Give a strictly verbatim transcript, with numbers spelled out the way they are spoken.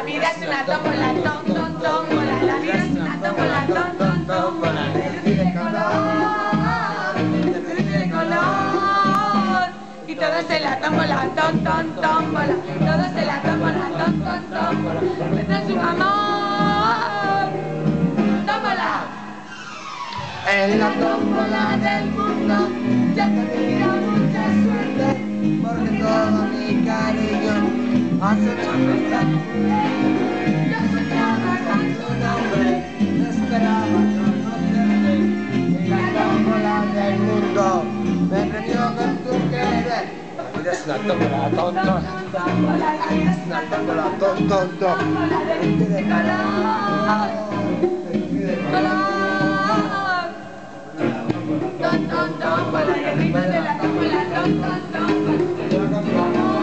vida es una tómbola, tom, tom, tómbola. La vida es una tómbola, tom, tom, tómbola. De luz y de color, de luz y de color. Y todos en la tómbola, tom, tom, tómbola. Todos en la tómbola, tom, tom, tómbola. Tendrán su amor. ¡Tómbola! En la tómbola del mundo ya te pido mucha suerte, porque todo mi cariño has hecho pensar. Yo soñaba con tu nombre, no esperaba conocerte. En la tómbola del mundo me premió con tu querer. La vida es una tómbola, ton, ton. La vida es una tómbola, ton, ton, ton. De luz y de color, de luz y de color. Tom, tom, tom, para que arriba de la tómbola, tom, tom, tom.